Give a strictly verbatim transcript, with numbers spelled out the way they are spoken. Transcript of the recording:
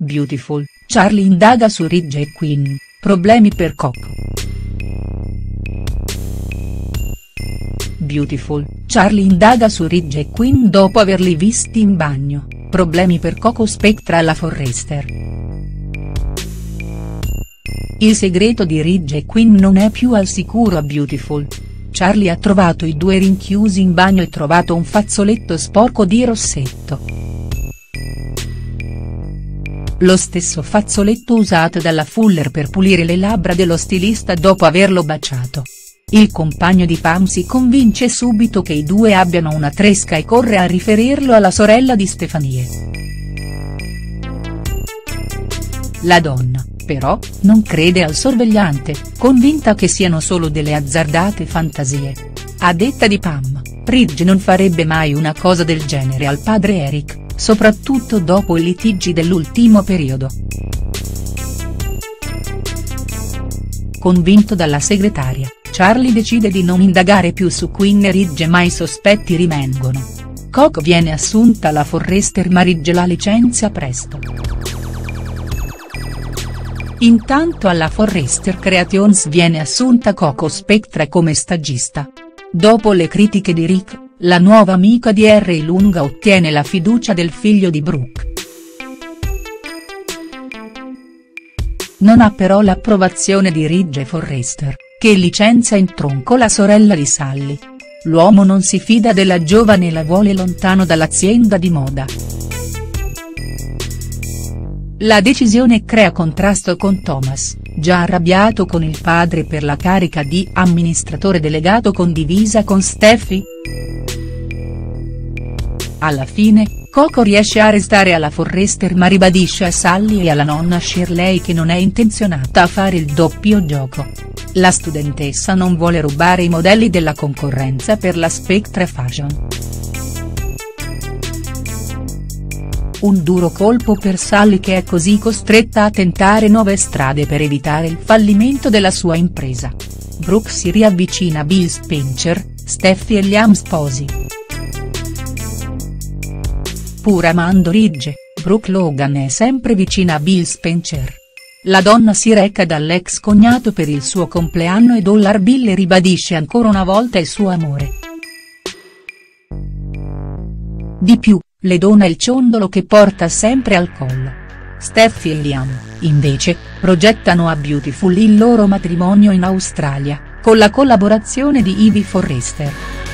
Beautiful, Charlie indaga su Ridge e Quinn, problemi per Coco. Beautiful, Charlie indaga su Ridge e Quinn dopo averli visti in bagno, problemi per Coco Spectra alla Forrester. Il segreto di Ridge e Quinn non è più al sicuro a Beautiful. Charlie ha trovato i due rinchiusi in bagno e trovato un fazzoletto sporco di rossetto. Lo stesso fazzoletto usato dalla Fuller per pulire le labbra dello stilista dopo averlo baciato. Il compagno di Pam si convince subito che i due abbiano una tresca e corre a riferirlo alla sorella di Stephanie. La donna, però, non crede al sorvegliante, convinta che siano solo delle azzardate fantasie. A detta di Pam, Ridge non farebbe mai una cosa del genere al padre Eric, soprattutto dopo i litigi dell'ultimo periodo. Convinto dalla segretaria, Charlie decide di non indagare più su Quinn e Ridge ma i sospetti rimangono. Coco viene assunta alla Forrester ma Ridge la licenzia presto. Intanto alla Forrester Creations viene assunta Coco Spectra come stagista. Dopo le critiche di Rick, la nuova amica di Harry Lunga ottiene la fiducia del figlio di Brooke. Non ha però l'approvazione di Ridge e Forrester, che licenzia in tronco la sorella di Sally. L'uomo non si fida della giovane e la vuole lontano dall'azienda di moda. La decisione crea contrasto con Thomas, già arrabbiato con il padre per la carica di amministratore delegato condivisa con Steffi. Alla fine, Coco riesce a restare alla Forrester ma ribadisce a Sally e alla nonna Shirley che non è intenzionata a fare il doppio gioco. La studentessa non vuole rubare i modelli della concorrenza per la Spectra Fashion. Un duro colpo per Sally che è così costretta a tentare nuove strade per evitare il fallimento della sua impresa. Brooke si riavvicina a Bill Spencer, Steffi e Liam sposi. Pur amando Ridge, Brooke Logan è sempre vicina a Bill Spencer. La donna si reca dall'ex cognato per il suo compleanno e Dollar Bill ribadisce ancora una volta il suo amore. Di più, le dona il ciondolo che porta sempre al collo. Steffi e Liam, invece, progettano a Beautiful il loro matrimonio in Australia, con la collaborazione di Ivy Forrester.